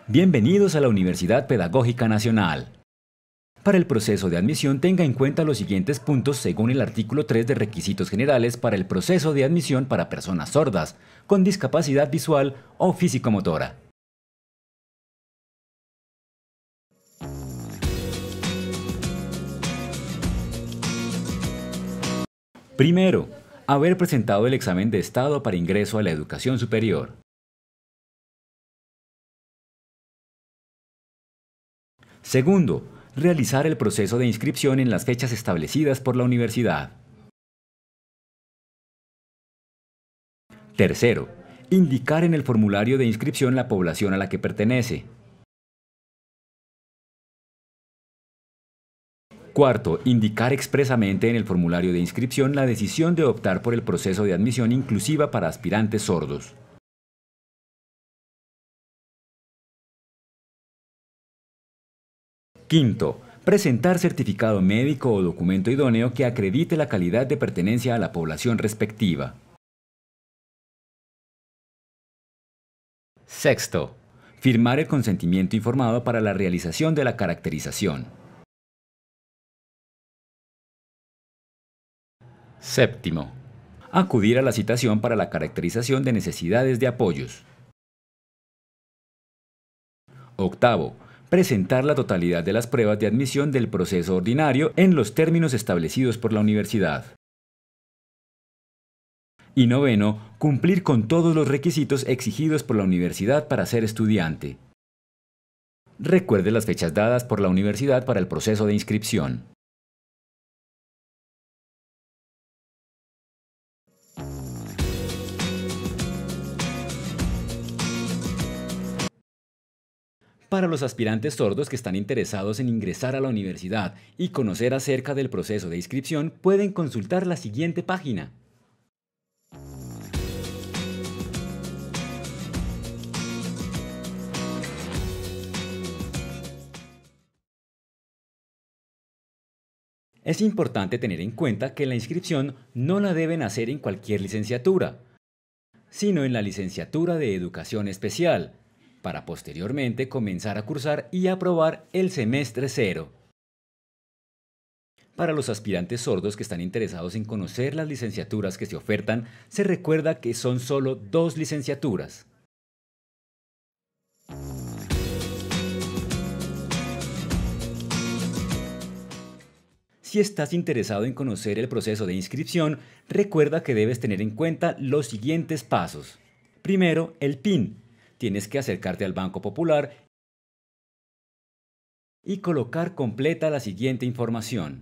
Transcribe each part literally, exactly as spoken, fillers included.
Bienvenidos a la Universidad Pedagógica Nacional. Para el proceso de admisión tenga en cuenta los siguientes puntos según el artículo tres de Requisitos Generales para el proceso de admisión para personas sordas, con discapacidad visual o físico-motora. Primero, haber presentado el examen de estado para ingreso a la educación superior. Segundo, realizar el proceso de inscripción en las fechas establecidas por la universidad. Tercero, indicar en el formulario de inscripción la población a la que pertenece. Cuarto, indicar expresamente en el formulario de inscripción la decisión de optar por el proceso de admisión inclusiva para aspirantes sordos. Quinto, presentar certificado médico o documento idóneo que acredite la calidad de pertenencia a la población respectiva. Sexto, firmar el consentimiento informado para la realización de la caracterización. Séptimo, acudir a la citación para la caracterización de necesidades de apoyos. Octavo, presentar la totalidad de las pruebas de admisión del proceso ordinario en los términos establecidos por la universidad. Y noveno, cumplir con todos los requisitos exigidos por la universidad para ser estudiante. Recuerde las fechas dadas por la universidad para el proceso de inscripción. Para los aspirantes sordos que están interesados en ingresar a la universidad y conocer acerca del proceso de inscripción, pueden consultar la siguiente página. Es importante tener en cuenta que la inscripción no la deben hacer en cualquier licenciatura, sino en la licenciatura de Educación Especial, para posteriormente comenzar a cursar y aprobar el semestre cero. Para los aspirantes sordos que están interesados en conocer las licenciaturas que se ofertan, se recuerda que son solo dos licenciaturas. Si estás interesado en conocer el proceso de inscripción, recuerda que debes tener en cuenta los siguientes pasos. Primero, el P I N. Tienes que acercarte al Banco Popular y colocar completa la siguiente información.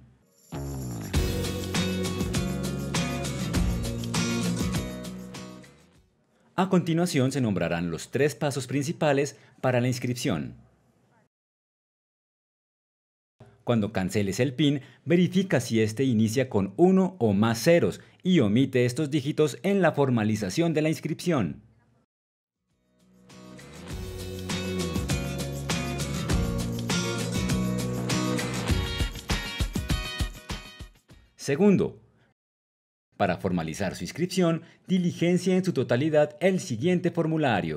A continuación se nombrarán los tres pasos principales para la inscripción. Cuando canceles el P I N, verifica si éste inicia con uno o más ceros y omite estos dígitos en la formalización de la inscripción. Segundo, para formalizar su inscripción, diligencia en su totalidad el siguiente formulario.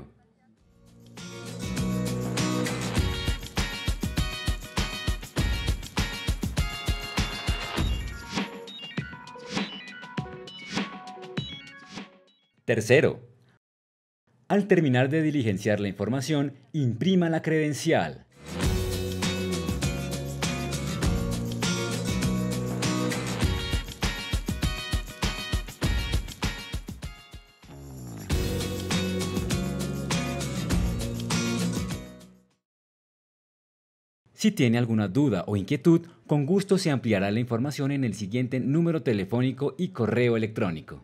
Tercero, al terminar de diligenciar la información, imprima la credencial. Si tiene alguna duda o inquietud, con gusto se ampliará la información en el siguiente número telefónico y correo electrónico.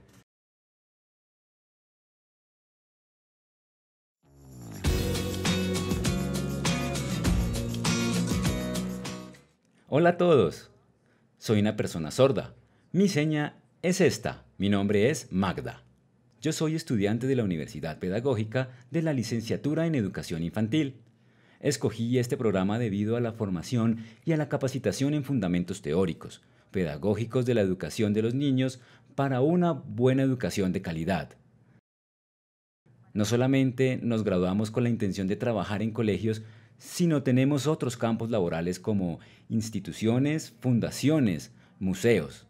Hola a todos, soy una persona sorda. Mi seña es esta, mi nombre es Magda. Yo soy estudiante de la Universidad Pedagógica de la Licenciatura en Educación Infantil. Escogí este programa debido a la formación y a la capacitación en fundamentos teóricos, pedagógicos de la educación de los niños para una buena educación de calidad. No solamente nos graduamos con la intención de trabajar en colegios, sino tenemos otros campos laborales como instituciones, fundaciones, museos.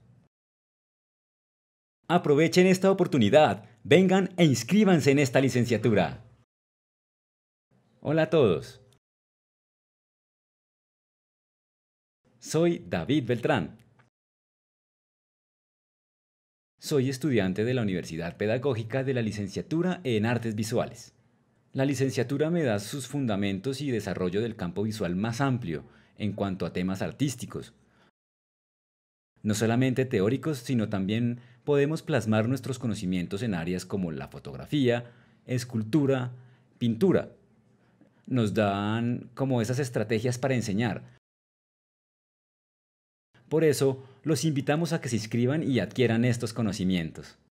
Aprovechen esta oportunidad, vengan e inscríbanse en esta licenciatura. Hola a todos, soy David Beltrán. Soy estudiante de la Universidad Pedagógica de la Licenciatura en Artes Visuales. La licenciatura me da sus fundamentos y desarrollo del campo visual más amplio en cuanto a temas artísticos. No solamente teóricos, sino también podemos plasmar nuestros conocimientos en áreas como la fotografía, escultura, pintura. Nos dan como esas estrategias para enseñar. Por eso, los invitamos a que se inscriban y adquieran estos conocimientos.